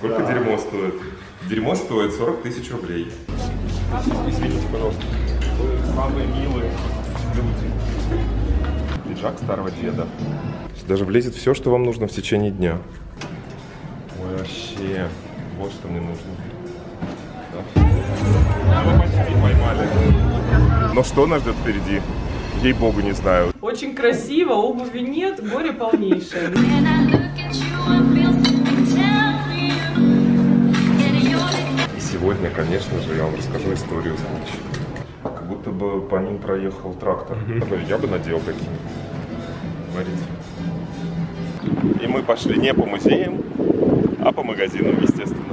Сколько дерьмо стоит? Дерьмо стоит 40 000 рублей. Извините, пожалуйста. Вы самые милые люди. Пиджак старого деда. Даже влезет все, что вам нужно в течение дня. Ой, вообще. Вот что мне нужно. Да. Мы почти поймали. Но что нас ждет впереди? Ей-богу, не знаю. Очень красиво, обуви нет, горе полнейшее. И сегодня, конечно же, я вам расскажу историю случая. Как будто бы по ним проехал трактор. Я бы надел такие. Смотрите. И мы пошли не по музеям, а по магазинам, естественно.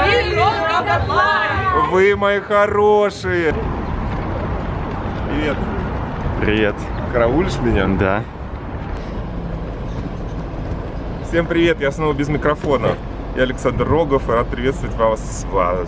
Вы мои хорошие! Привет! Привет. Караулишь меня? Да. Всем привет, я снова без микрофона. Я Александр Рогов и рад приветствовать вас.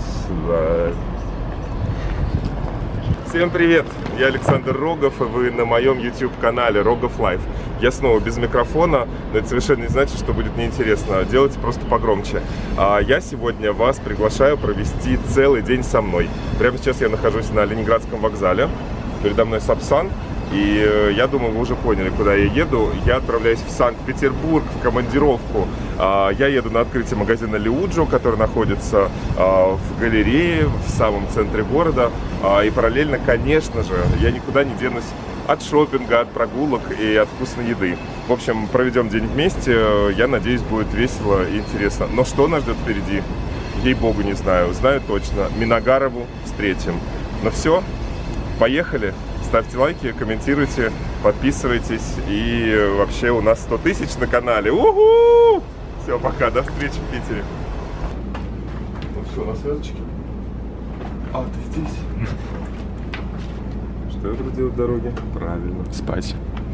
Всем привет, я Александр Рогов и вы на моем YouTube-канале Рогов Лайф. Я снова без микрофона, но это совершенно не значит, что будет неинтересно. Делайте просто погромче. Я сегодня вас приглашаю провести целый день со мной. Прямо сейчас я нахожусь на Ленинградском вокзале. Передо мной Сапсан. И я думаю, вы уже поняли, куда я еду. Я отправляюсь в Санкт-Петербург в командировку. Я еду на открытие магазина Лиуджо, который находится в галерее, в самом центре города. И параллельно, конечно же, я никуда не денусь от шопинга, от прогулок и от вкусной еды. В общем, проведем день вместе. Я надеюсь, будет весело и интересно. Но что нас ждет впереди? Ей-богу, не знаю. Знаю точно. Миногарову встретим. Ну все, поехали. Ставьте лайки, комментируйте, подписывайтесь. И вообще у нас 100 000 на канале. У-ху! Все, пока, до встречи в Питере. Ну все, на связочке. А, ты здесь? Что я буду делать в дороге? Правильно. Спать.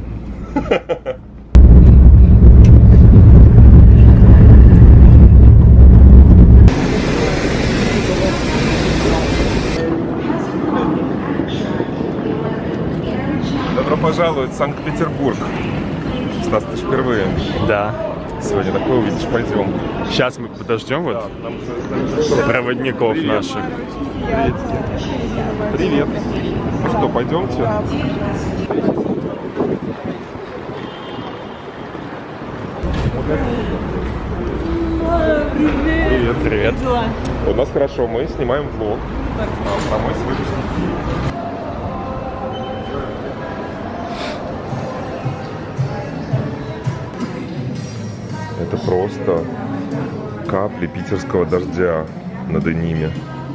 Добро пожаловать в Санкт-Петербург. Стас, ты же впервые. Да. Сегодня такое увидишь, пойдем. Сейчас мы подождем вот проводников наших. Привет. Ну что, пойдемте? Привет. Привет. У нас хорошо, мы снимаем влог. А мы с выпуском. Это просто капли питерского дождя над ними.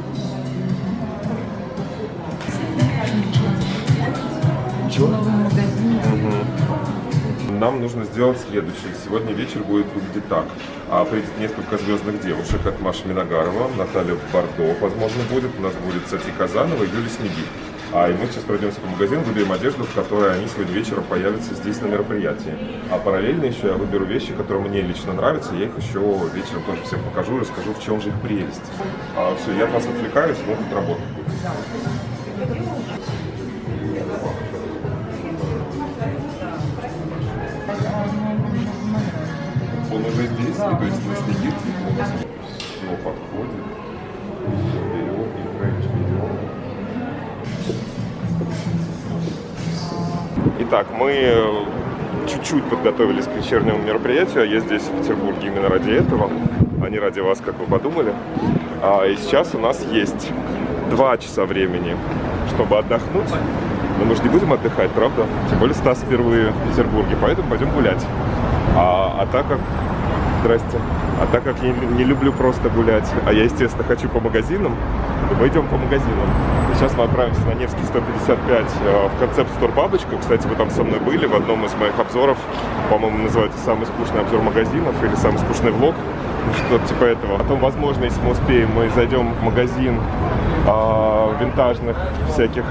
Нам нужно сделать следующее. Сегодня вечер будет выглядеть так. Придет несколько звездных девушек. Это Маша Миногарова, Наталья Бардо, возможно, будет. У нас будет Сати Казанова и Юлия Снегирь. И мы сейчас пройдемся по магазину, выберем одежду, в которой они сегодня вечером появятся здесь на мероприятии. А параллельно еще я выберу вещи, которые мне лично нравятся. Я их еще вечером тоже всем покажу и расскажу, в чем же их прелесть. Все, я от вас отвлекаюсь, но тут работать будет. Он уже здесь, и то есть на снегирь все подходит. Берем и френч берем. Итак, мы чуть-чуть подготовились к вечернему мероприятию. Я здесь, в Петербурге, именно ради этого, а не ради вас, как вы подумали. И сейчас у нас есть 2 часа времени, чтобы отдохнуть. Но мы же не будем отдыхать, правда? Тем более Стас впервые в Петербурге, поэтому пойдем гулять. Так как... Здрасте. Так как я не люблю просто гулять, а я, естественно, хочу по магазинам, то мы идем по магазинам. И сейчас мы отправимся на Невский 155 в концепт-стор «Бабочка». Кстати, вы там со мной были в одном из моих обзоров. По-моему, называется «Самый скучный обзор магазинов» или «Самый скучный влог». Что-то типа этого. Потом, возможно, если мы успеем, мы зайдем в магазин винтажных всяких...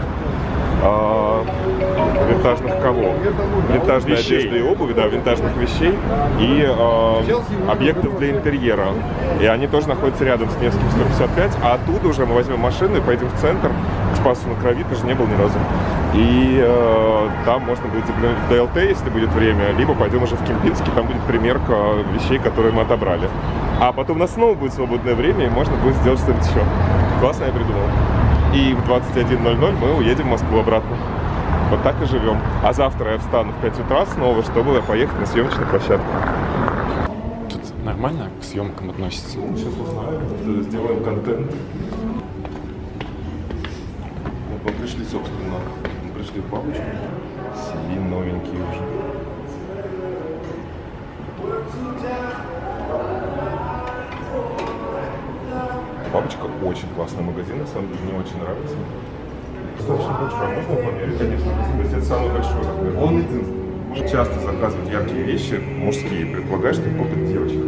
винтажных кого? Винтажной одежды и обуви, да, винтажных вещей и объектов для интерьера. И они тоже находятся рядом с Невским 155, а оттуда уже мы возьмем машину и поедем в центр, Спасу на Крови, тоже не был ни разу. И там можно будет заглянуть в ДЛТ, если будет время, либо пойдем уже в Кемпинский, там будет примерка вещей, которые мы отобрали. А потом у нас снова будет свободное время, и можно будет сделать что-нибудь еще. Классно я придумал. И в 21:00 мы уедем в Москву обратно. Вот так и живем. А завтра я встану в 5 утра снова, чтобы поехать на съемочную площадку. Тут нормально к съемкам относится? Сейчас узнаем, сделаем контент. Вот мы пришли, собственно, мы пришли в бабочку. Селин новенький уже. Бабочка очень классный магазин, на самом деле, мне очень нравится. Достаточно большой, можно померить, конечно. То есть это самый большой размер. Он единственный. Можно часто заказывать яркие вещи, мужские, предполагая, что купят девочек.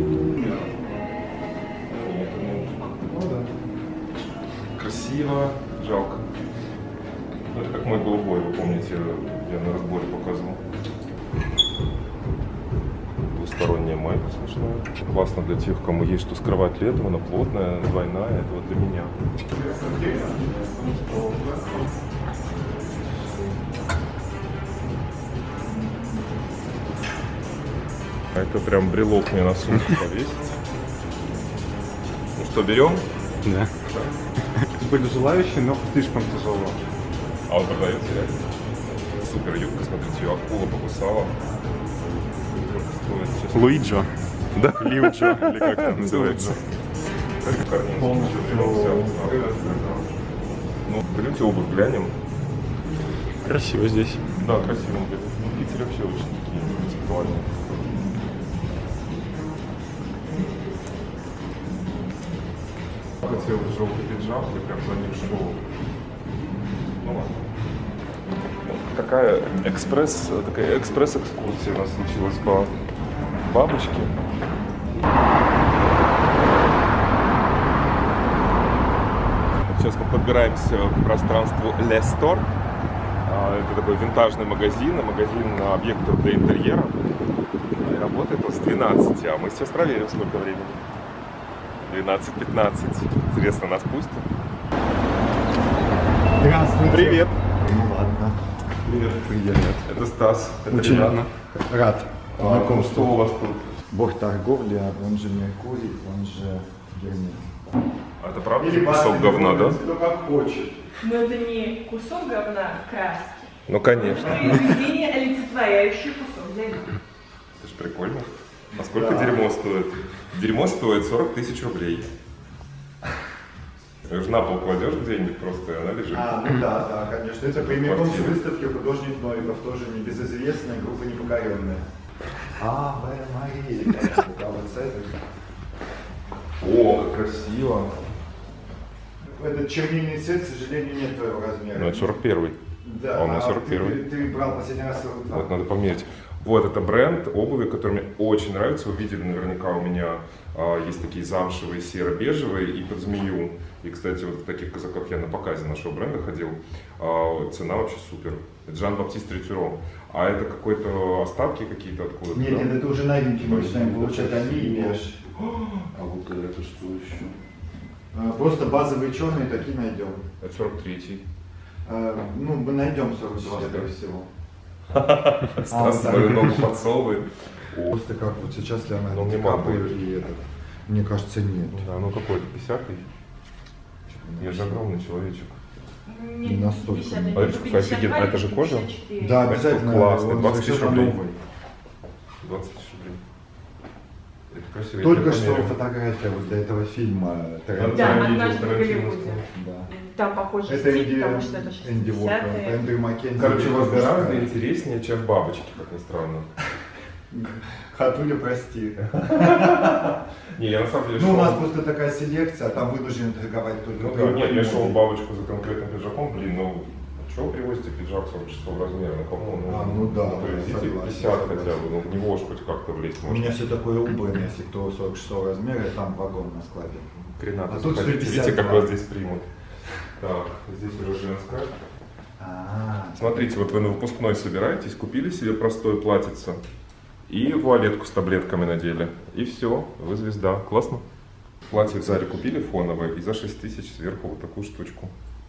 Красиво, жалко. Это как мой голубой, вы помните, я на разборе показывал. Двусторонняя майка смешная. Классно для тех, кому есть что скрывать летом, она плотная, двойная, это вот для меня. А это прям брелок мне на сумку повесить. Ну что, берем? Да. Были желающие, но слишком тяжело. А он продается реально? Супер юбка, смотрите, ее акула покусала. Стоит сейчас. Луиджо. Да? Лиуджо, или как там называется. Ну, пойдемте обувь глянем. Красиво здесь. Да, красиво. В Питере вообще очень такие концептуальные. Хотел желтый пиджак, я прям за ним шел. Ну ладно. Такая экспресс-экскурсия у нас случилась по бабочке. Сейчас мы подбираемся к пространству Le Store. Это такой винтажный магазин объектов для интерьера. И работает он с 12, а мы сейчас проверим, сколько времени. 12:15. Интересно, нас пустят? Здравствуйте. Привет. Ну ладно. Привет. Привет. Это Стас. Это Очень Ренат. рад Ну знакомству. что у вас тут? Бог торговли, он же Меркурий, он же Гермес. А это правда кусок говна, да? Кто как хочет. Но это не кусок говна, краски. Ну конечно. Произведение, олицетворяющее кусок земли. Это ж прикольно. А сколько дерьмо стоит? Дерьмо стоит 40 000 рублей. Ты же на пол кладешь где-нибудь просто, и она лежит. Ну да, конечно. Это прямиком с выставки художник Новиков, тоже небезызвестная группа Непокоренная. Аве Мария, О, как красиво. Этот чернильный цвет, к сожалению, нет твоего размера. Ну это 41-й. Да, А у меня 41-й. Ты брал последний раз 42. Вот надо померить. Вот это бренд обуви, который мне очень нравится. Вы видели наверняка, у меня есть такие замшевые, серо-бежевые и под змею. И, кстати, вот в таких казаках я на показе нашего бренда ходил. Цена вообще супер. Это Жан-Баптист Ретюро. А это какой-то остатки какие-то откуда-то? Нет, да? нет, это уже новинки мы начинаем получать. Они имеешь. А вот это что еще? Просто базовые черные такие найдем. Это 43-й. Ну, мы найдем 42, скорее всего. Стас мою ногу подсовывает. Просто как вот сейчас Ну, Леонардо мне Ди мало Каприо будет. и этот. Мне кажется, нет. Да, ну какой-то 50-й. Я же огромный человечек. Не настолько. А это что, офигенно, а это же кожа? Да, обязательно. Классный, он 20 000 совершенно рублей. новый. 20 000 рублей. Это красиво. Только я что померю. фотография вот для этого фильма Да, Тарантино. однажды в Голливуде. Да. Там похожий Это стиль, потому что это Энди Уорхол, 60-е. Эндрю Маккензи. Короче, у вас гораздо интереснее, чем бабочки, как ни странно. Хатуля, прости. Не, я на самом деле Ну, у шел- нас просто такая селекция, а там вынуждены торговать только. Ну да, нет, я шел в бабочку за конкретным пиджаком, блин, ну чего вы привозите пиджак 46 размера, ну кому? Ну да, привезите согласен, 50 хотя согласен. бы, ну в него уж хоть как-то влезть У можно. меня все такое убранное, если кто 46 размера, там вагон на складе. Хрена, А тут заходите, 152. видите, как вас здесь примут. Так, здесь уже женская. Смотрите, вот вы на выпускной собираетесь, купили себе простое платьице и вуалетку с таблетками надели. И все, вы звезда. Классно? Платье в Заре купили фоновое и за 6 000 сверху вот такую штучку.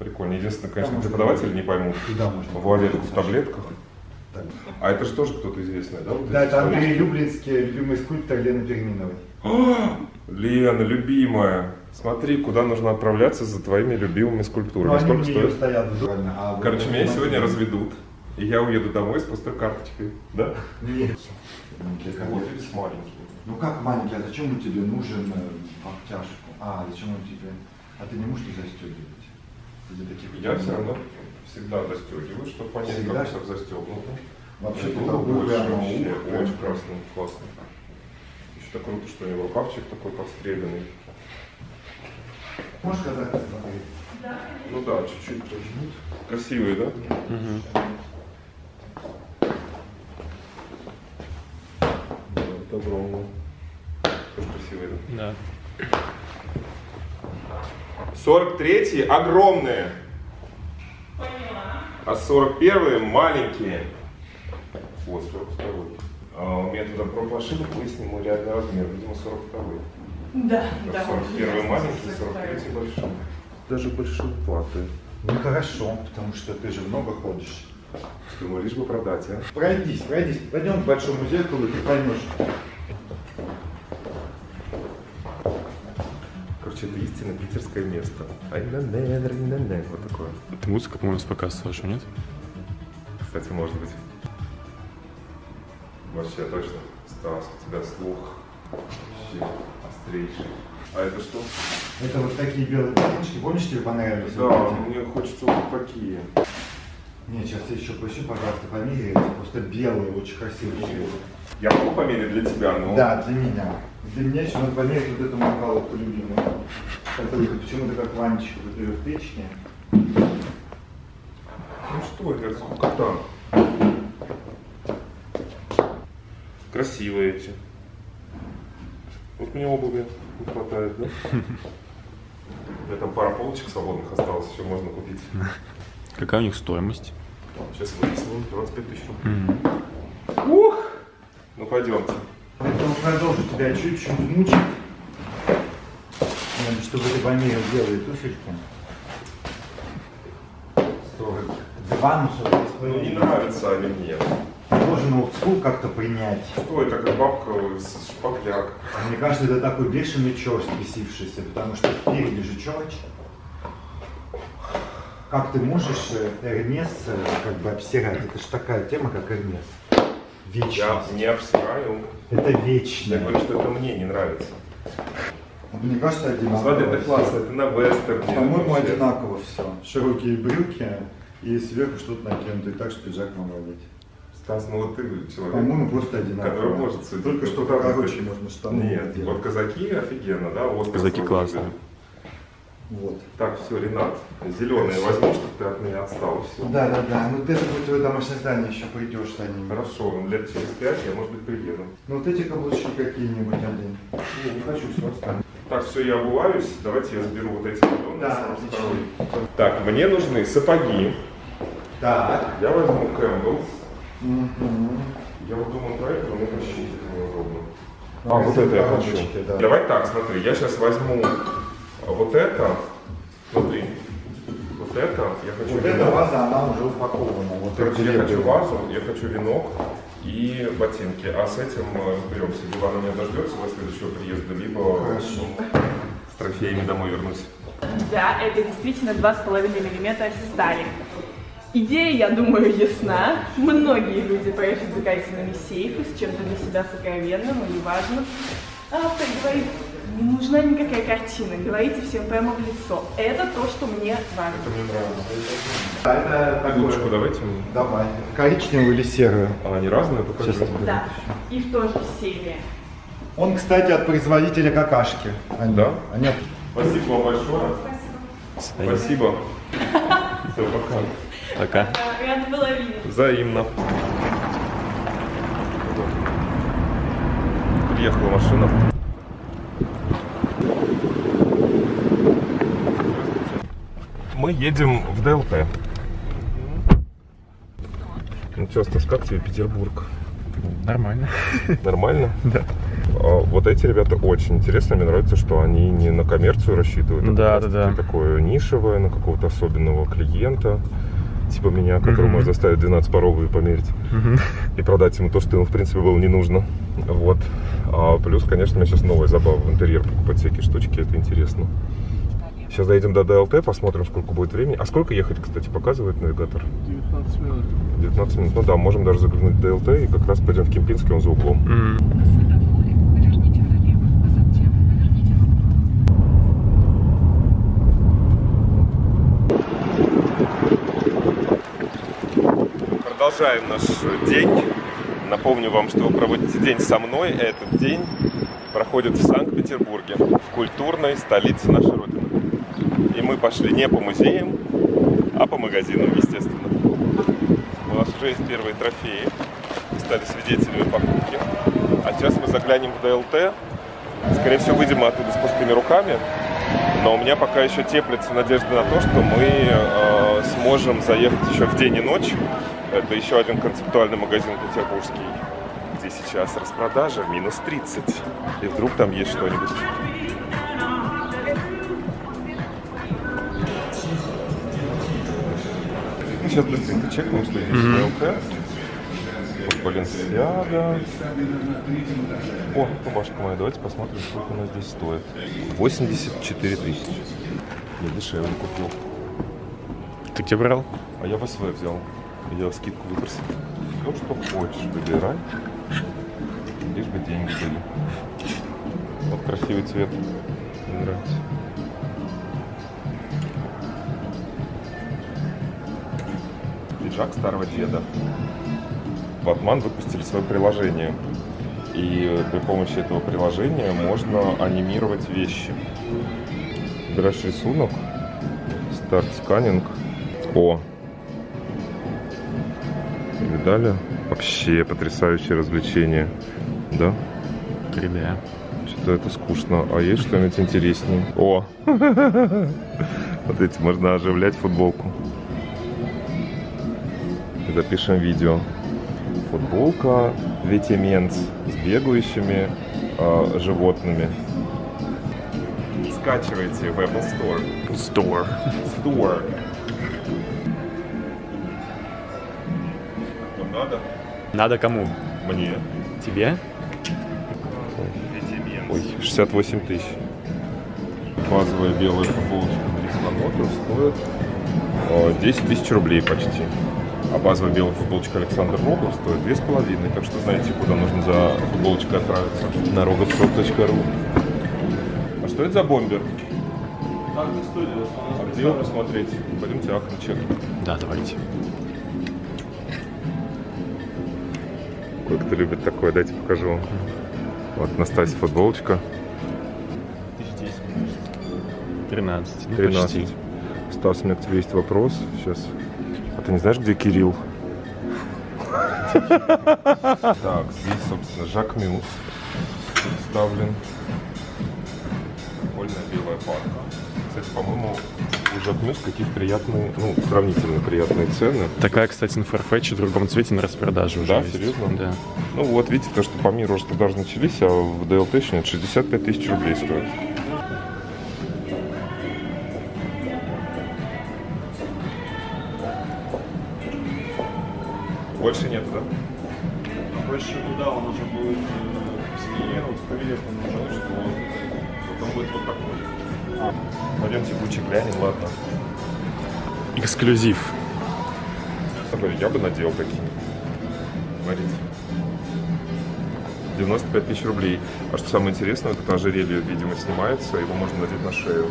Прикольно. Единственное, конечно, преподаватели не поймут. Туда можно. Вуалетку в таблетках. Так. А это же тоже кто-то известный, да? Вот Да, эти это Андрей человечки? Люблинский, любимый скульптор Лены Перминовой. Лена, любимая, смотри, куда нужно отправляться за твоими любимыми Ну, скульптурами. они Сколько у нее стоит? стоят буквально. А вот Короче, это меня сегодня маленький. разведут, и я уеду домой с пустой карточкой. Да? Нет. Вот, видишь, маленький. Ну как маленький, а зачем он тебе нужен в обтяжку? А, зачем он тебе? А ты не можешь их застегивать? Для таких Я все равно всегда застегиваю, чтобы понять, Всегда? как все застегнуто. Вообще Это ты было такой больше прямо вообще, ух, прям. очень классно, классно. Еще так круто, что у него рукавчик такой подстреленный. Можешь сказать, смотри? Ну да, чуть-чуть прижмут. Красивый, да? Да, это огромный. Тоже красивый, да? Да. 43-й огромные. А 41-е маленькие. Вот, 42-й. А у меня туда проб ошибок выяснил мой реальный размер, видимо, 42-й. Да, да. 41-й маленький, 43-й большой. Даже большие платы. Ну хорошо, потому что ты же много ходишь. Думаю, лишь бы продать, а? Пройдись. Пойдем к большому зеркалу, и ты поймешь. Короче, это истинно питерское место. Вот такое. Это музыка, по-моему, с подкаста вашего, нет? Кстати, может быть. Вообще точно. Стас, у тебя слух вообще острейший. А это что? Это вот такие белые ботиночки, помнишь, тебе понравились? Да, Вот эти? мне хочется вот такие. Не, сейчас я еще поищу, пожалуйста, померяй. Эти просто белые, очень красивые. Я могу померить для тебя, но... Да, для меня. Для меня еще надо померить вот эту мою палочку любимую. Которая почему-то как Ванечка, вот ее тычки. Ну что это, сколько-то. Красивые эти. Вот мне обуви не хватает, да? У меня там пара полочек свободных осталось, еще можно купить. Какая у них стоимость? Сейчас выясним, 25 тысяч рублей. Ух! Ну пойдемте. Поэтому продолжу тебя чуть-чуть мучить. Чтобы ты померил белые туфельки. 42, Ну не нравятся они мне. Должен олдскул как-то принять. Что это, как бабка с шпакляк? Мне кажется, это такой бешеный черт спесившийся, потому что впереди же черч. Как ты можешь Эрмес как бы обсирать? Это же такая тема, как Эрмес. Я Вечность. не обсираю. Это Я вечно. говорю, что это мне не нравится. Мне кажется, одинаково. Смотри, это классно, это на вестерне. По-моему, вообще. одинаково все. Широкие брюки и сверху что-то накинуто, и так, что пиджак могу одеть. Стас, ну вот ты человек, По-моему, просто одинаково. который может судить. Только что Правда, короче ты- можно штаны Нет, делать. вот казаки офигенно, да? Вот Казаки просто классно. выглядят. Вот. Так, все, Ренат, зеленые возьму, чтобы ты от меня отстал, все. Да. Ну ты в твое домашнее здание еще придешь за ними. Хорошо, лет через 5 я, может быть, приеду. Ну вот эти каблучки какие-нибудь один. Не хочу, все оставить. Так, все, я обуваюсь. Давайте я заберу вот эти зеленые. Да, самый отлично. второй. Так, мне нужны сапоги. Так. Я возьму Campbell's. Мгм. Я вот думал про это, но мне прощите, это неудобно. Ну, Вот это я коробочки, хочу. да. Давай так, смотри, я сейчас возьму вот это. Смотри, вот это. Я хочу Вот венок. эта ваза, она уже упакована. Вот Короче, эти я хочу левые. вазу, я хочу венок и ботинки. А с этим разберемся. Либо она меня дождется до следующего приезда, либо Хорошо. с трофеями домой вернусь. Да, это действительно 2,5 мм стали. Идея, я думаю, ясна. Многие люди прячут за картинами сейфы с чем-то для себя сокровенным или важным. Автор говорит, не нужна никакая картина, говорите всем прямо в лицо. Это то, что мне важно. Это мне нравится. А это такое. Булочку давайте мне. Давай. Коричневую или серую? А они разные? Покажи. Сейчас. Да, и в той же серии. Он, кстати, от производителя какашки. Да? Они от- Спасибо вам большое. Спасибо. Все, пока. Пока. Рада была видеть. Взаимно. Приехала машина. Мы едем в ДЛТ. Ну что, Стас, как тебе Петербург? Нормально. Нормально? Да. Вот эти ребята очень интересные. Мне нравится, что они не на коммерцию рассчитывают. Да, а такое нишевое, на какого-то особенного клиента, типа меня, которого можно заставить 12 порогов и померить. И продать ему то, что ему, в принципе, было не нужно. Вот. А плюс, конечно, у меня сейчас новая забава в интерьер покупать всякие штучки. Это интересно. Сейчас доедем до ДЛТ, посмотрим, сколько будет времени. А сколько ехать, кстати, показывает навигатор? 19 минут. 19 минут. Ну да, можем даже заглянуть в ДЛТ и как раз пойдем в Кемпинский, он за углом. Продолжаем наш день. Напомню вам, что вы проводите день со мной. Этот день проходит в Санкт-Петербурге, в культурной столице нашей Родины. И мы пошли не по музеям, а по магазинам, естественно. У нас уже есть первые трофеи. Мы стали свидетелями покупки. А сейчас мы заглянем в ДЛТ. Скорее всего, выйдем оттуда с пустыми руками. Но у меня пока еще теплится надежда на то, что мы сможем заехать еще в день и ночь. Это еще один концептуальный магазин петербургский, где сейчас распродажа минус 30. И вдруг там есть что-нибудь. Сейчас быстренько чекнем, что здесь ВЛК. Баленсиага. О, рубашка моя. Давайте посмотрим, сколько она здесь стоит. 84 тысячи. Я дешевле купил. Ты где брал? А я в СВ взял. Я скидку выпросил. Ну, что хочешь, выбирай. Лишь бы деньги были. Вот красивый цвет. Мне нравится. Пиджак старого деда. Batman выпустили свое приложение. И при помощи этого приложения можно анимировать вещи. Выбираешь рисунок. Старт сканинг. О! Видали? Вообще потрясающее развлечение. Да? 3D. Что-то это скучно. А есть что-нибудь интереснее? О! Вот эти можно оживлять футболку. Запишем видео. Футболка Ветеменц с бегающими животными. Скачивайте в Apple Store. Store. Вам надо? Надо кому? Мне. Тебе? Ой, 68 тысяч. Базовая белая футболочка Дрис стоит 10 тысяч рублей почти. А базовая белая футболочка Александр Рогов стоит 2,5. Так что знаете, куда нужно за футболочкой отправиться. На rogovshop.ru. А что это за бомбер? А где его посмотреть? Пойдемте ахнем чек. Да, давайте. Кто любит такое, дайте покажу. Вот Настасья футболочка. 13. Ну, 13. почти. Стас, у меня к тебе есть вопрос. Сейчас. А ты не знаешь, где Кирилл? Так, здесь, собственно, Жак Мюс представлен. Прикольная белая парка. Кстати, по-моему, у Жак Мюс какие-то приятные, ну, сравнительно приятные цены. Такая, кстати, на Farfetch в другом цвете на распродаже уже Да, есть. серьезно? Да. Ну вот, видите, то, что по миру распродажи начались, а в DLT нет, 65 тысяч рублей стоит. Больше нету, да? Больше туда он уже будет сканировать, проверять, он Ну что? Потом будет вот такой. Пойдемте Гуччи глянем, ладно. Эксклюзив. Я бы надел такие. Смотрите. 95 тысяч рублей. А что самое интересное, вот это ожерелье, видимо, снимается, его можно надеть на шею.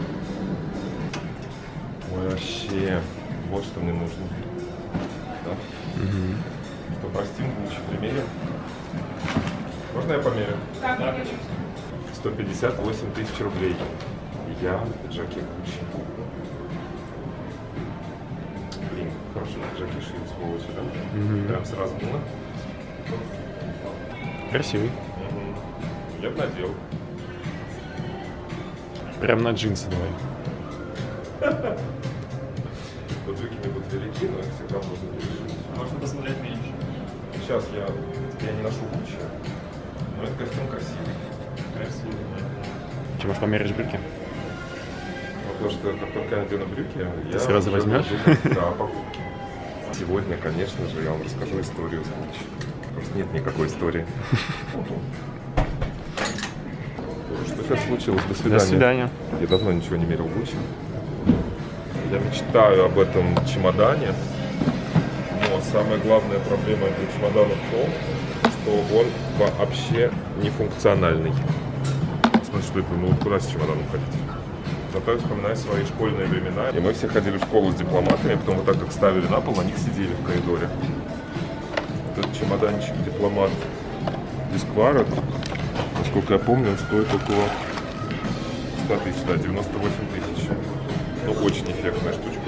Ой, вообще. Вот что мне нужно. Да? Что, простим, Гуччи примерим? Можно я померю? Да, конечно. 158 тысяч рублей. Я в пиджаке Гуччи. Блин, хорошо на пиджаке шьют, сволочи, да? Прям сразу было. Красивый. Я бы надел. Прям на джинсы давай. Вот брюки мне будут велики, но их всегда можно перешить. можно посмотреть меньше. Сейчас я не ношу Гуччи, но этот костюм красивый. Че, можешь померишь брюки? Потому что как только я надену брюки, я сразу возьмешь? Да, покупки. Сегодня, конечно же, я вам расскажу историю с Гуччи. Просто нет никакой истории. Что сейчас случилось? До свидания. До свидания. Я давно ничего не мерил Гуччи. Я мечтаю об этом чемодане, но самая главная проблема этого чемодана в том, что он вообще не функциональный. Смотри, что это? Ну вот куда с чемоданом ходить? Зато я вспоминаю свои школьные времена. И мы все ходили в школу с дипломатами, потом вот так как ставили на пол, на них сидели в коридоре. Вот этот чемоданчик дипломат Дисквара, насколько я помню, он стоит около 100 тысяч, да, 98 тысяч. Ну, очень эффектная штучка.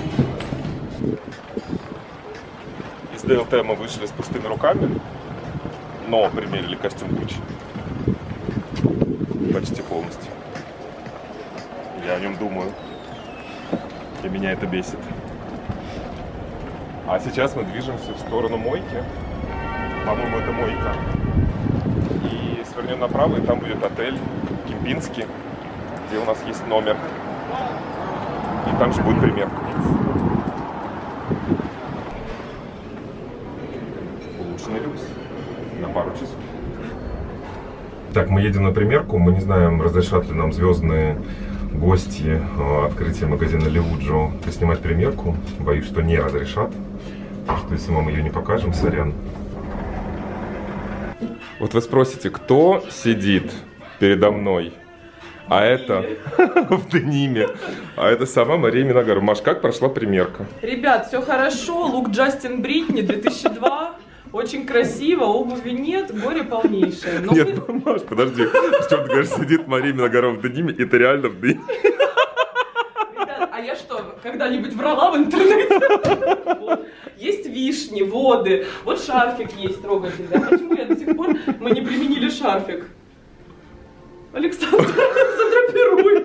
Из ДЛТ мы вышли с пустыми руками, но примерили костюм Гуччи. Почти полностью. Я о нем думаю. И меня это бесит. А сейчас мы движемся в сторону мойки. По-моему, это мойка. И свернем направо, и там будет отель Кемпински, где у нас есть номер. И там же будет примерка. Улучшенный люкс. На пару часов. Так, мы едем на примерку. Мы не знаем, разрешат ли нам звездные гости открытия магазина Леуджо снимать примерку. Боюсь, что не разрешат. Потому что если мы ее не покажем, сорян. Вот вы спросите, кто сидит передо мной? А это в дениме. А это сама Мария Миногарова. Маш, как прошла примерка? Ребят, все хорошо. Лук Джастин Бритни 2002. Очень красиво, обуви нет, горе полнейшее. Но нет, Маш, подожди. Что ты говоришь, сидит Мария Миногарова в дениме, и ты реально в дениме? Ребят, а я что, когда-нибудь врала в интернете? Вот. Есть вишни, воды. Вот шарфик есть трогательный. А почему я до сих пор мы не применили шарфик? Александр, задрапируй.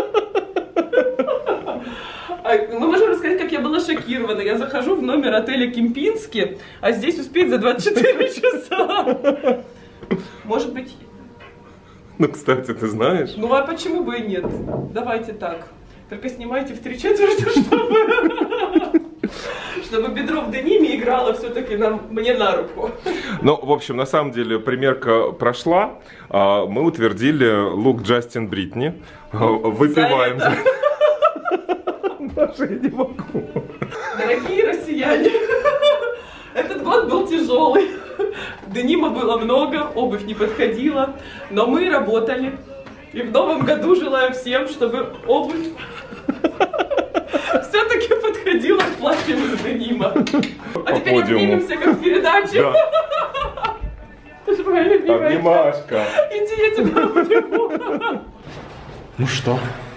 Мы можем рассказать, как я была шокирована. Я захожу в номер отеля Кемпински, а здесь успеть за 24 часа. Может быть... Ну, кстати, ты знаешь... Ну, а почему бы и нет? Давайте так. Только снимайте в 3/4, чтобы бедро в дениме играло все-таки мне на руку. Ну, в общем, на самом деле, примерка прошла. Мы утвердили лук Джастин Бритни. Выпиваем. Маша, я не могу. Дорогие россияне, этот год был тяжелый. Денима было много, обувь не подходила, но мы работали. И в новом году желаю всем, чтобы обувь все-таки подходила к платьям из денима. А теперь обнимемся, как в передаче. Да. Ты же моя любимая. Обнимашка. Иди, я тебя обниму. Ну что?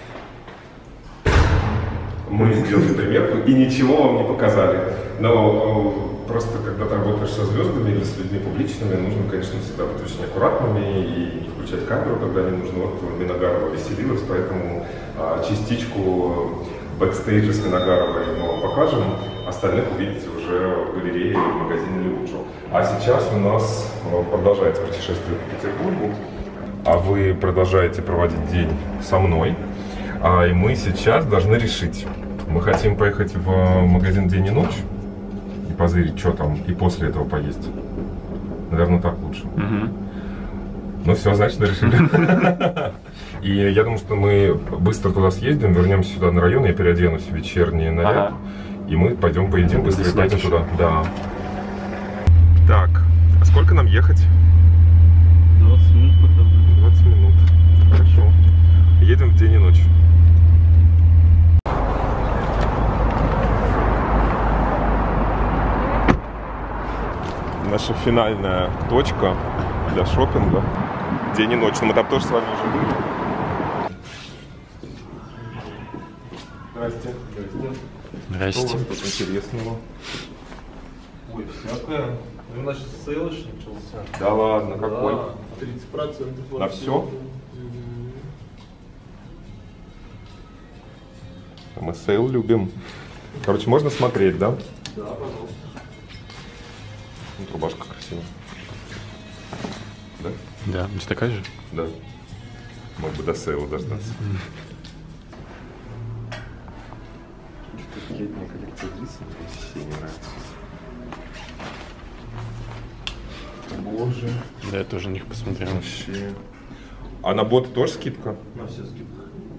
Мы сделали примерку и ничего вам не показали. Но просто когда ты работаешь со звездами или с людьми публичными, нужно, конечно, всегда быть очень аккуратными и не включать камеру, когда не нужно. Вот Миногарова веселилась, поэтому частичку бэкстейджа с Миногаровой мы вам покажем. Остальных увидите уже в галерее в магазине Леуджо. А сейчас у нас продолжается путешествие по Петербургу. А вы продолжаете проводить день со мной. И мы сейчас должны решить. Мы хотим поехать в магазин «День и ночь» и позырить, что там, и после этого поесть. Наверное, так лучше. Ну все, значит, решили. И я думаю, что мы быстро туда съездим, вернемся сюда на район, я переоденусь в вечерний наряд, и мы пойдем поедим быстро и пойдем туда. Да. Так, а сколько нам ехать? 20 минут пока. 20 минут. Хорошо. Едем в «День и ночь». Наша финальная точка для шопинга. День и ночь. Но мы там тоже с вами уже были. Здрасте. Здрасте. Что у вас тут интересного? Ой, всякое. Ну, значит, сейлыш начался. Да ладно, какой? Да, 30% На все? Мы сейл любим. Короче, можно смотреть, да? Да, пожалуйста. Вот рубашка красивая. Да? Да, у тебя такая же? Да. Мог бы до сейла дождаться. Летняя коллекция джинсов вообще не нравится. Боже. Да, я тоже на них посмотрел. Вообще. А на боты тоже скидка? На все скидка.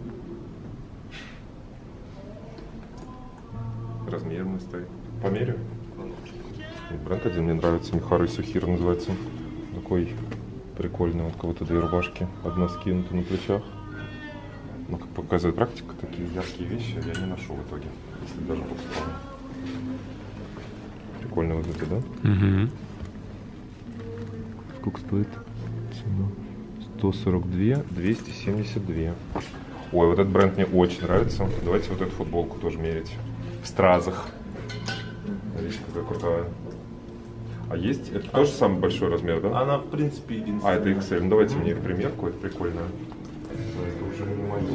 Размер мы стоит. Померяю? Бренд один мне нравится, Михары Сухир называется. Такой прикольный, вот кого-то две рубашки, одна скинута на плечах. Ну, как показывает практика, такие яркие вещи я не ношу в итоге, если даже покупаю. Прикольно вот это, да? Угу. Сколько стоит? Цена 142, 272. Ой, вот этот бренд мне очень нравится. Давайте вот эту футболку тоже мерить. В стразах. Видите, какая крутая. А есть? Это тоже самый большой размер, да? Она, в принципе, единственная. А, это XL. Ну, давайте мне в примерку, это прикольно. Это уже не мое.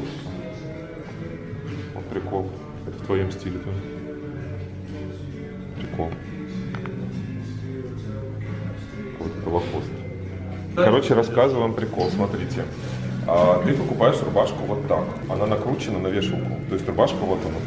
Вот прикол. Это в твоем стиле тоже. Прикол. Вот это лохост. Короче, рассказываю вам прикол. Смотрите. Ты покупаешь рубашку вот так. Она накручена на вешалку. То есть рубашка вот она.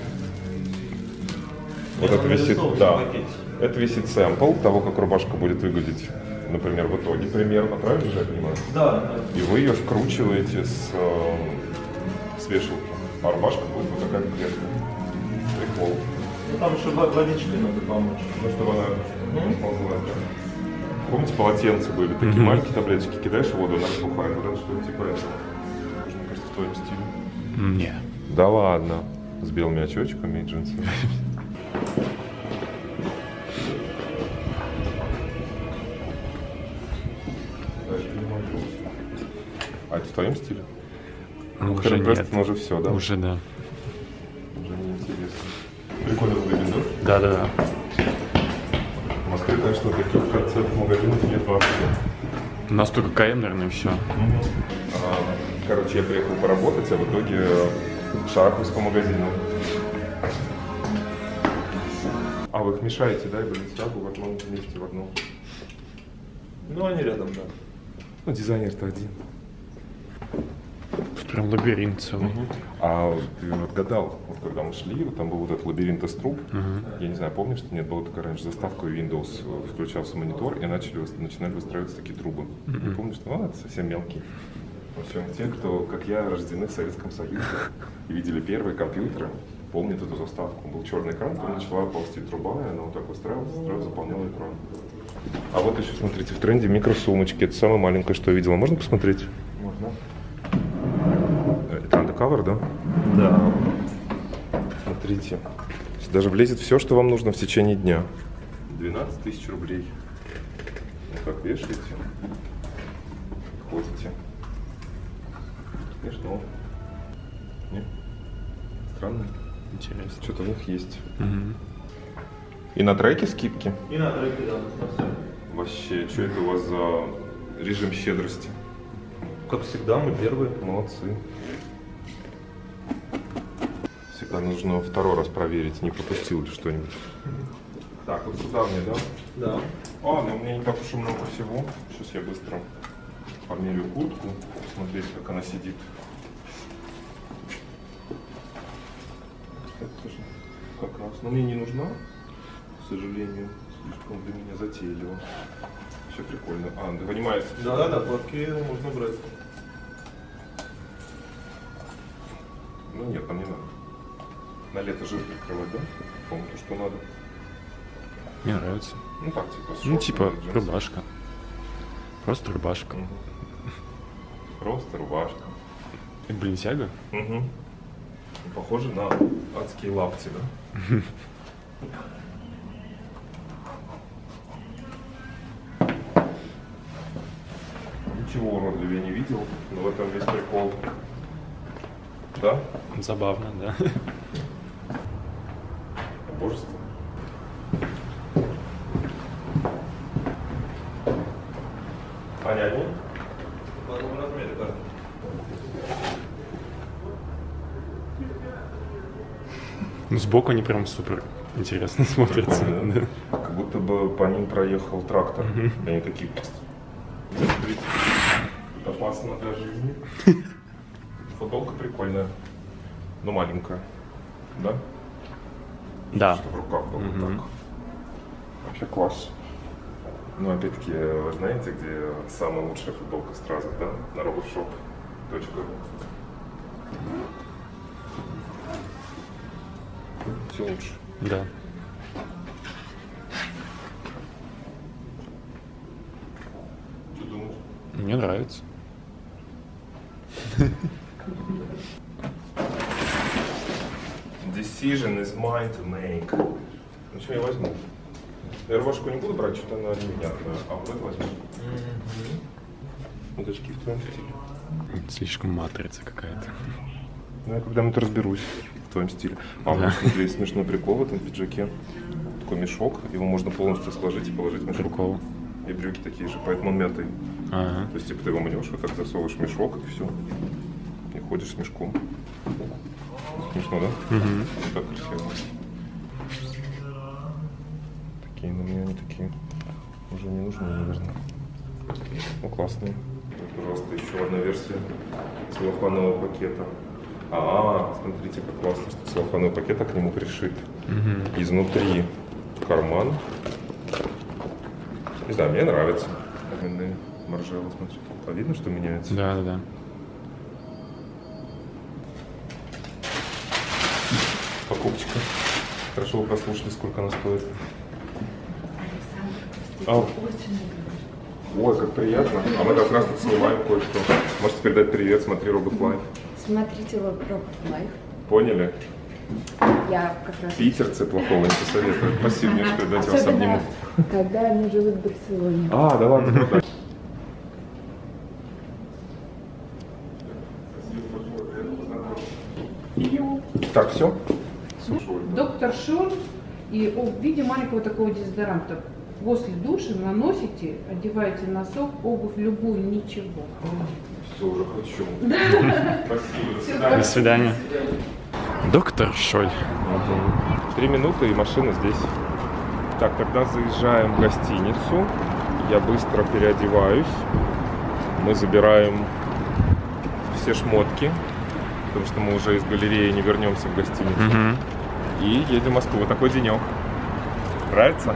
Вот это висит, да. Это висит сэмпл того, как рубашка будет выглядеть, например, в итоге примерно, правильно же я понимаю? Да. И вы ее скручиваете с вешалки, а рубашка будет вот такая клетка. Прикол. Ну там еще водичкой надо помочь. Ну, чтобы она сползла. Помните, полотенца были, такие маленькие таблеточки, кидаешь в воду, она распухает. Вот это что-то типа этого. Мне кажется, в твоем стиле. Не. Да ладно. С белыми очечками и джинсами. А это в твоем стиле? Ну, уже нет. Ну, уже все, да? Уже да. Уже неинтересно. Прикольно выглядит, Да, да? да, да. В Москве, конечно, таких концертов магазинов нет вообще. У нас только КМ, наверное, и все. Короче, я приехал поработать, а в итоге шарахаюсь по магазину. А вы их мешаете, да, и Баленсиагу в одном месте, в одном? Ну, они рядом, да. Ну, дизайнер-то один. Прям лабиринт целый. А ты вот гадал, вот когда мы шли, вот там был вот этот лабиринт из труб. Я не знаю, помнишь, что нет, была такая раньше заставка Windows, включался монитор и начинали выстраиваться такие трубы. Не помнишь, что это совсем мелкий. В общем, те, кто, как я, рождены в Советском Союзе и видели первые компьютеры, помнят эту заставку. Был черный экран, там начала ползти труба, и она вот так выстраивалась, заполняла экран. А вот еще, смотрите, в тренде микросумочки. Это самое маленькое, что я видела. Можно посмотреть? Можно. Это андеркавер, да? Да. Смотрите. Здесь даже влезет все, что вам нужно в течение дня. 12 тысяч рублей. Вот так вешаете. Ходите. И что? Нет? Странно. Интересно. Что-то в них есть. И на треке скидки? И на треке, да, на все. Вообще, что это у вас за режим щедрости? Как всегда, мы первые. Молодцы. Всегда нужно второй раз проверить, не пропустил ли что-нибудь. Так, вот сюда мне, да? Да. А, ну у меня не так уж и много всего. Сейчас я быстро померяю куртку, посмотреть, как она сидит. Это тоже как раз. Но мне не нужна, к сожалению, слишком для меня затейливо. Все прикольно. А, да, вынимается. Да, платки можно брать. Ну нет, нам не надо. На лето жир прикрывать, да? По-моему, то, что надо. Мне нравится. Ну так, типа, с Ну, типа, джинсами. рубашка. Просто рубашка. Просто рубашка. И Баленсиага? Угу. Похоже на адские лапти, да? Ничего уродливее не видел, но в этом весь прикол. Да? Забавно, да. Божество. Они одни? В одном размере, да. Ну, Сбоку они прям супер интересно смотрятся. Прикольно, Да. да? Как будто бы по ним проехал трактор. И они такие... Смотрите, опасно для жизни. но маленькая. Да? Да. Что в руках было вот так. Вообще класс. Ну, опять-таки, вы знаете, где самая лучшая футболка в Стразах, да? На rogoshop.ru. Все лучше. Да. Что думаешь? Мне нравится. Decision is mine to make. Ну что, я возьму. Я рубашку не буду брать, что-то она непонятная. А вот это возьму. Вот очки в твоем стиле. Слишком матрица какая-то. Ну, я когда-нибудь разберусь в твоем стиле. А, Да. вот смотри, смешной прикол в этом пиджаке. Такой мешок, его можно полностью сложить и положить в мешок. Прикол. И брюки такие же, поэтому он мятый. Ага. То есть, типа, ты его мнешь, вот так засовываешь в мешок, и все. И ходишь с мешком. Смешно, да? Угу. Вот так красиво. Такие, но мне они такие уже не нужны, наверное. Ну, классные. Вот, пожалуйста, еще одна версия целлофанового пакета. Смотрите, как классно, что целлофановый пакет к нему пришит. Изнутри карман. Не знаю, мне нравится. Маржела, смотрите. А видно, что меняется? Да, да, да. Покупочка. Хорошо, вы прослушали, сколько она стоит. Ой, как приятно. А мы как раз тут снимаем кое-что. Можете передать привет, смотри Rogov Life. Смотрите Rogov Life. Поняли? Я как раз... Питерцы плохого не посоветуют. Спасибо, мне, что дать вас обниму. Когда они живут в Барселоне. А, да ладно, да. Так, все? Доктор Шон, и в виде маленького такого дезодоранта. После душа наносите, одеваете носок, обувь любую, ничего. Все, уже хочу. Спасибо, до свидания. До свидания. Доктор Шоль. 3 минуты и машина здесь. Так, когда заезжаем в гостиницу, я быстро переодеваюсь. Мы забираем все шмотки, потому что мы уже из галереи не вернемся в гостиницу. Угу. И едем в Москву. Вот такой денек. Нравится?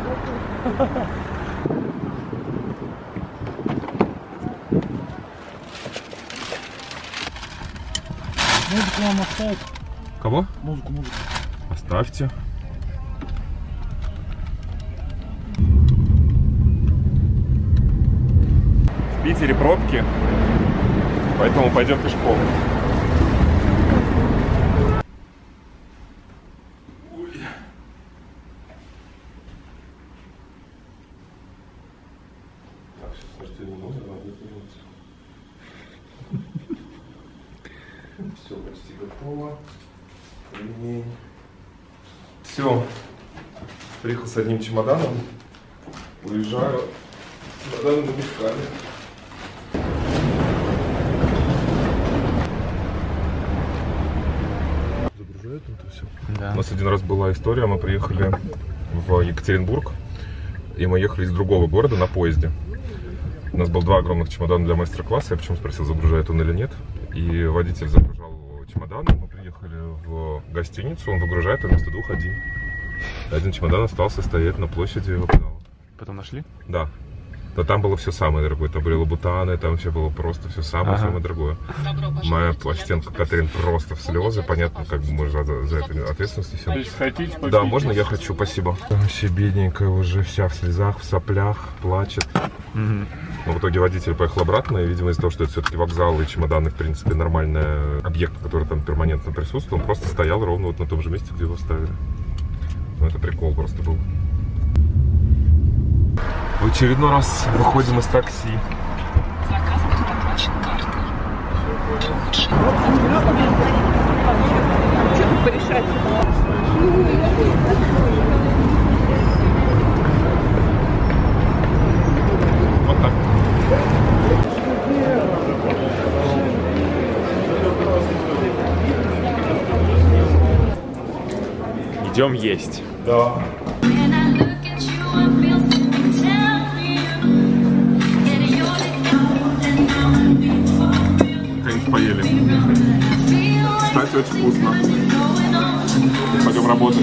Музыку вам оставить? Кого? Музыку. Оставьте. В Питере пробки, поэтому пойдем пешком. Так, сейчас смертельно много, надо вернуться. Все почти готово. Ремень. Все. Приехал с одним чемоданом. Уезжаю с чемоданом и мешками. Загружает это все. Да. У нас один раз была история, мы приехали в Екатеринбург, и мы ехали из другого города на поезде. У нас было 2 огромных чемодана для мастер-класса, я почему спросил, загружает он или нет. И водитель загружал чемоданы, мы приехали в гостиницу, он выгружает, а вместо 2 один. Один чемодан остался стоять на площади вокзала. Потом нашли? Да. Но там было все самое дорогое. Там были лабутаны, там все было просто все самое дорогое. Моя ассистентка Катрин просто в слезы. Понятно, как бы мы за это ответственность и все. Хотите? Да, можно я хочу, спасибо. Вообще бедненькая уже, вся в слезах, в соплях, плачет. Но в итоге водитель поехал обратно, и, видимо, из-за того, что это все-таки вокзал и чемоданы, в принципе, нормальный объект, который там перманентно присутствует, он просто стоял ровно вот на том же месте, где его ставили. Ну, это прикол просто был. В очередной раз выходим из такси. Заказ будет оплачен картой. Что тут порешать? Вот так. Идем есть. Да. Наконец поели. Кстати, кстати, очень вкусно. Пойдем работать.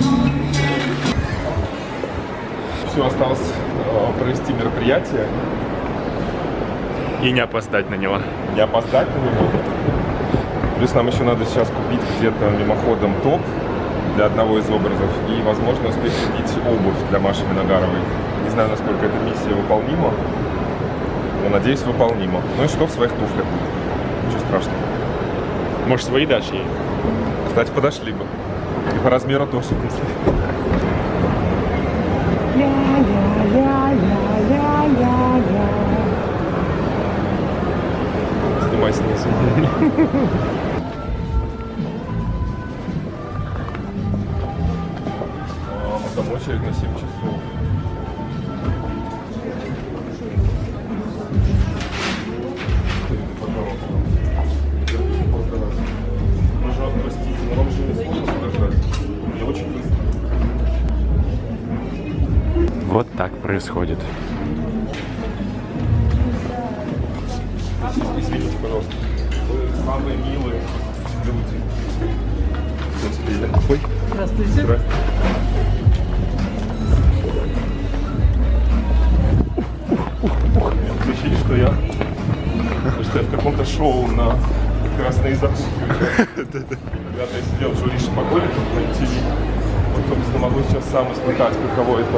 Все, осталось провести мероприятие. И не опоздать на него. Не опоздать на него. Плюс нам еще надо сейчас купить где-то мимоходом топ для одного из образов. И, возможно, успеть купить обувь для Маши Миногаровой. Не знаю, насколько эта миссия выполнима. Но, надеюсь, выполнима. Ну и что в своих туфлях? Ничего страшного. Может, свои дашь ей? Кстати, подошли бы. И по размеру тоже. Снимай снизу. Там очередь на 7 часов. Пожалуйста, простите, но вам же не сложно подождать. Я очень быстро. Вот так происходит. Извините, пожалуйста. Вы самые милые люди. Ой. Здравствуйте. Здравствуйте. Ощущение, что я в каком-то шоу на красной закупке. Ребята, я сидел в жюри Шопоголика на ТВ. Вот, собственно, могу сейчас сам испытать, каково это.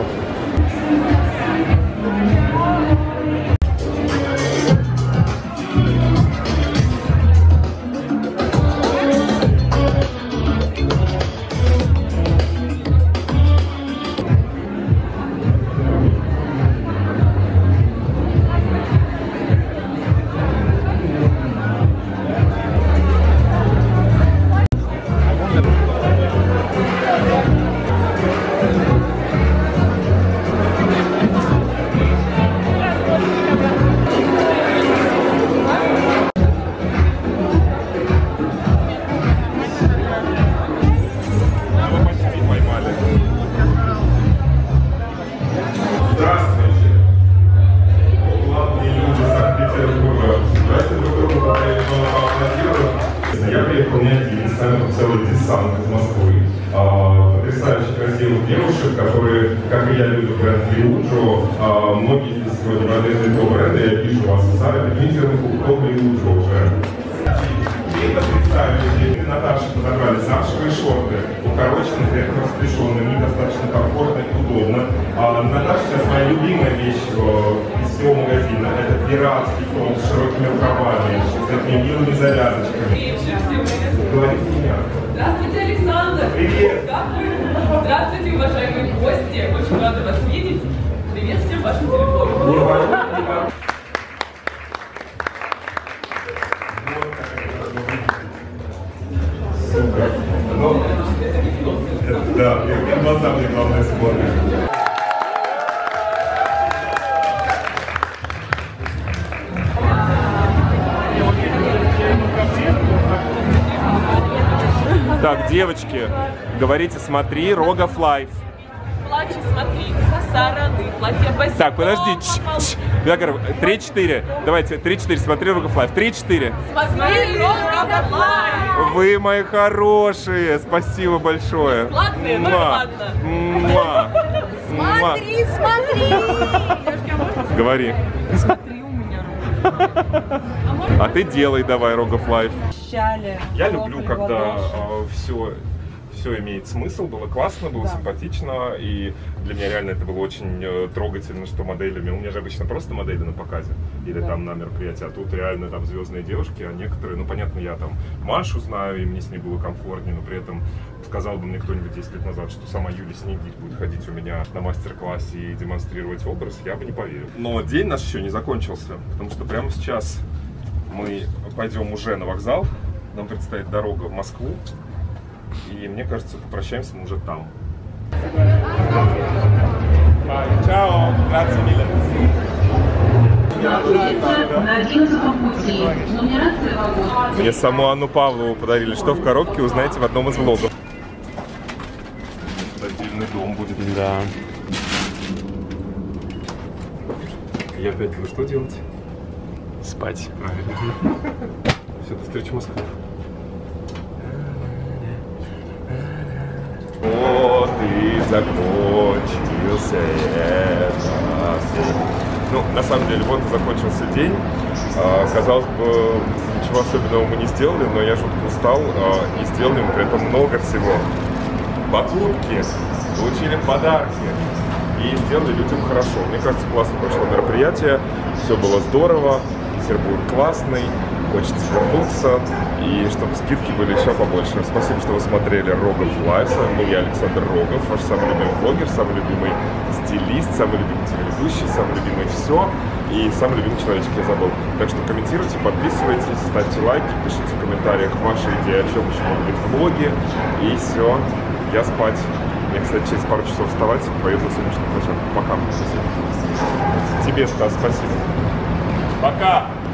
Целый десант из Москвы. Потрясающе красивых девушек, которые, как и я, люблю бренд Лиуджо. Многие здесь сегодня модели этого бренда, я вижу вас в зале, лидеры клуб Лиуджо уже. И потрясающе. Наташа подобрали замшевые шорты, укороченные, при этом распряженные, мне достаточно комфортно и удобно. Наташа сейчас моя любимая вещь из всего магазина. Это пиратский фронт с широкими рукавами, с такими милыми завязочками. Говорите меня. Здравствуйте, Александр! Привет! Здравствуйте, уважаемые гости! Очень рада вас видеть. Привет всем вашим телефонам. Супер. Ну, да, я глаза мне главное смотрят. Так, девочки, говорите, смотри, Рогов Лайф. Плачь, смотри, со стороны, платье босиком. Так, подожди, я говорю, 3-4. Давайте, 3-4, смотри, Рогов Лайф. 3-4. Смотри, Рогов Лайф. Вы мои хорошие, спасибо большое. Бесплатные, ну ладно. Смотри, смотри. Говори. Смотри, у меня Рогов. А ты делай давай, Рогов Лайф. Щали. Я люблю, когда все имеет смысл, было классно, было симпатично, и для меня реально это было очень трогательно, что моделями, у меня же обычно просто модели на показе, или там на мероприятии, а тут реально там звездные девушки, а некоторые, ну понятно, я там Машу знаю, и мне с ней было комфортнее, но при этом сказал бы мне кто-нибудь 10 лет назад, что сама Юлия Снегирь будет ходить у меня на мастер-классе и демонстрировать образ, я бы не поверил. Но день наш еще не закончился, потому что прямо сейчас мы пойдем уже на вокзал, нам предстоит дорога в Москву, и мне кажется, попрощаемся мы уже там. Чао, грация, миле. Мне саму Анну Павлову подарили. Что в коробке, узнаете в одном из влогов. Отдельный дом будет. Да. Я опять буду что делать? Спать. Правильно. Все, до встречи в Москве. закончился этот день. Ну, на самом деле, вот и закончился день. Казалось бы, ничего особенного мы не сделали, но я жутко устал, и сделали мы при этом много всего. Покупки, получили подарки и сделали людям хорошо. Мне кажется, классно прошло мероприятие, все было здорово, Петербург классный, хочется вернуться, и чтобы скидки были еще побольше. Спасибо, что вы смотрели Рогов Лайв. С вами был я, Александр Рогов, ваш самый любимый блогер, самый любимый стилист, самый любимый телеведущий, самый любимый все и самый любимый человечек, я забыл. Так что комментируйте, подписывайтесь, ставьте лайки, пишите в комментариях ваши идеи, о чем еще могут быть влоги. И все, я спать. Мне, кстати, через пару часов вставать, поеду на солнечную площадку. Пока. Спасибо. Тебе, Стас, спасибо. Пока!